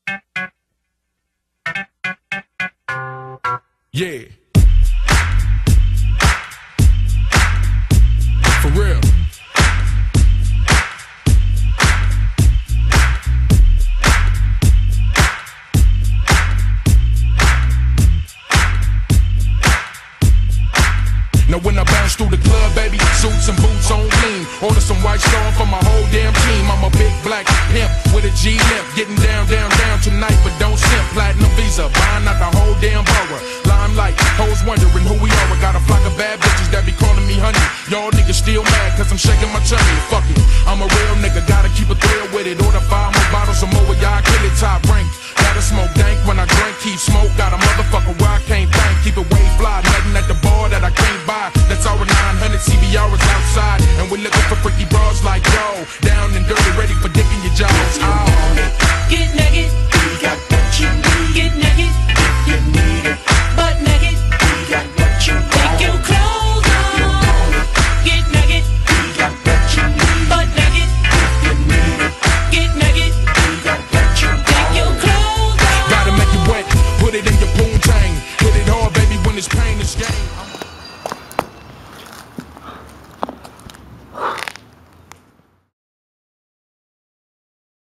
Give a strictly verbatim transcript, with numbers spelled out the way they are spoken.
Yeah. For real. Now when I bounce through the club, baby, suits and boots on clean. Order some white Star for my whole damn team. I'm a big black pimp with a G limp, getting down, down, down tonight, but don't simp. Platinum Visa, buying out the whole damn borough. Limelight, hoes wondering who we are. I got a flock of bad bitches that be calling me honey. Y'all niggas still mad cause I'm shaking my tummy. Fuck it, I'm a real nigga, gotta keep a thrill with it. Order five more bottles of more, y'all kill it, top rank. Gotta smoke dank when I drink, keep smoke. Got a motherfucker where I can't think. Keep it way fly, nothing at the bar that I can't buy. That's our nine hundred C B R is outside, and we're looking for freaky bras like yo. Down and dirty, ready for dick in your jaws. Oh. Get naked, we got what you need. Get naked, if you need it. Butt naked, we got what you need. Take your clothes off. Get naked, we got what you need. Butt naked, if you need it. Get naked, we got what you need. Take your clothes off. Gotta make it wet, put it in your poontang. Hit it hard, baby, when it's pain is game.